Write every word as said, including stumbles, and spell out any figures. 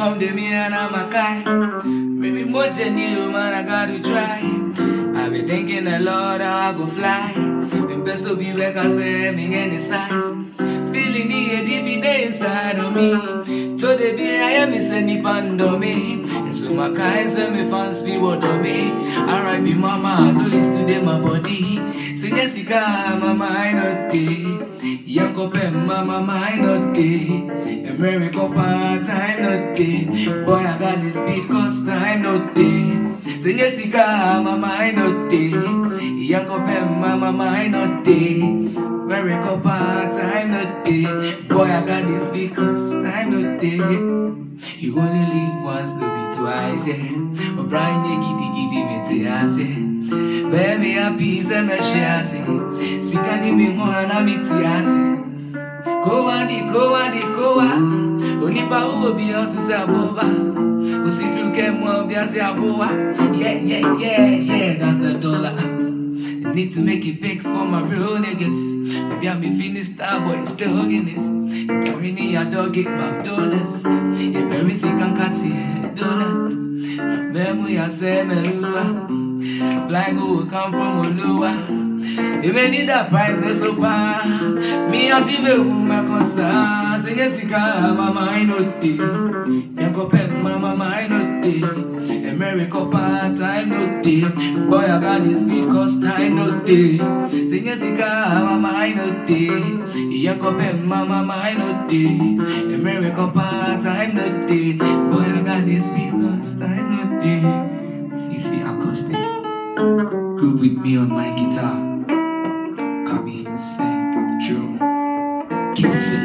come to me and I'm a guy. Maybe more than you, man, I gotta try. I be thinking a lot how I go fly. Been best to be like I say, me any size. Feeling the deep day inside of me. To the be I am is any band of me. And so my guys and me fans be what of me. R I P mama, I know it's today my body. Say Jessica, mama, I not day. Young up and mama, I not day. America part time not day. Boy, I got this speed cause time not day. Say Jessica, mama, I not day. Young up and mama, I not day. Very part time not day. Boy, I got this because time not day. You only live once, no be twice, yeah. But Brian, you giddy giddy me tears, yeah. Baby, a piece and a share, see, can you be one and me tears? Go on, go on, go on. Only power will be out to say boba. We'll see if you can move, there's your boa. Yeah, yeah, yeah, yeah, that's the dollar. Need to make it big for my real niggas. Maybe I'm a Finnish star boy, still hugging this. Carrying a dog at McDonald's. Yeah, very sick and catty, donut. Memu ya say melua. Flying will come from Olua. If I need that price, no so far. Me a team who my concern. Say Jessica, mama I know day. Young up and mama I know day. America part time no day. Boy I got this speed cause time no day. Say Jessica, mama I know day. Young up and mama I know day. America part time no day. Boy I got this speed cause time no day. Fifi acoustic. Groove with me on my guitar. Sing, drum, give it.